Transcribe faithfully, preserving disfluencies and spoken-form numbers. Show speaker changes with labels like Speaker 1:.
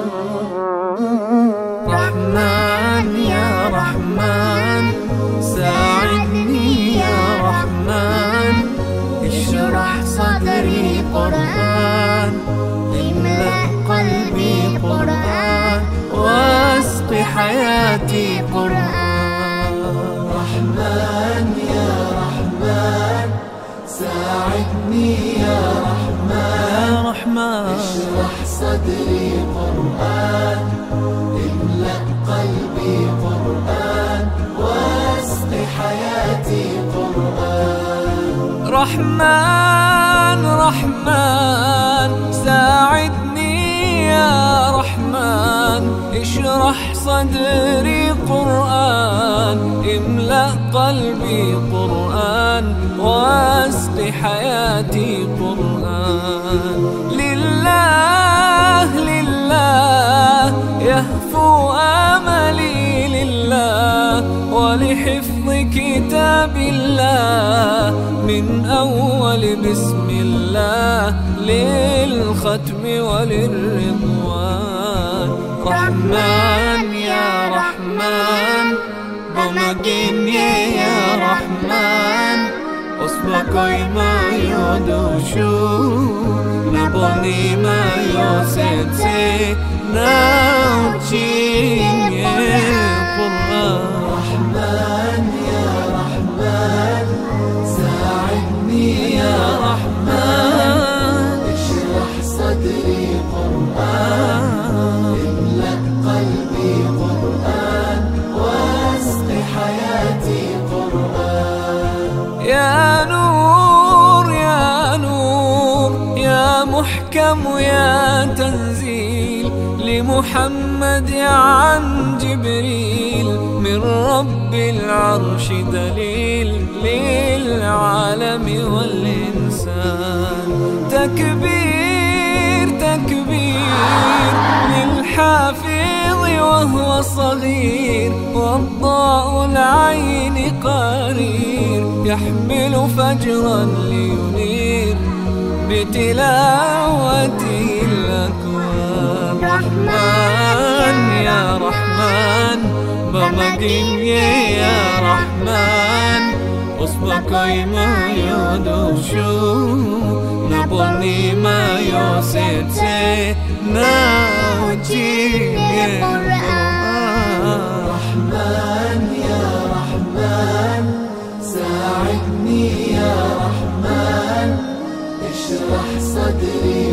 Speaker 1: رحمن يا رحمن ساعدني يا رحمن، اشرح صدري قرآن، املأ قلبي قرآن، واسق حياتي قرآن.
Speaker 2: رحمن يا رحمن ساعدني يا رحمن،
Speaker 1: يا رحمن
Speaker 2: اشرح صدري قرآن، املأ قلبي قرآن، واسق حياتي قرآن.
Speaker 1: رحمن رحمن ساعدني يا رحمن، اشرح صدري قرآن، املأ قلبي قرآن، واسق حياتي قرآن. لله لله يهفو آملي لله، ولحفظ كتاب الله من أول بسم الله للختم وللرضوان. رحمن يا رحمن بمجيني يا رحمن، أصبحي ما يدوشو نبني ما يوسيتي ناوتشيني قرآن.
Speaker 2: رحمن يا رحمن ساعدني يا رحمن، اشرح صدري قرآن، املأ قلبي قرآن، واسق حياتي قرآن.
Speaker 1: يا نور يا نور يا محكم يا تنزيل لمحمد عن جبريل، من رب العرش دليل للعالم والإنسان. تكبير تكبير للحافظ وهو صغير، والضاء العين قرير، يحمل فجرا لينير بتلاوته الأكوان. رحمن يا رحمن بمجيني يا رحمن، أصبحي ما يدوشو نبني ما يوسيتي ناوجيني قرآن.
Speaker 2: رحمن يا رحمن ساعدني يا رحمن، اشرح صدري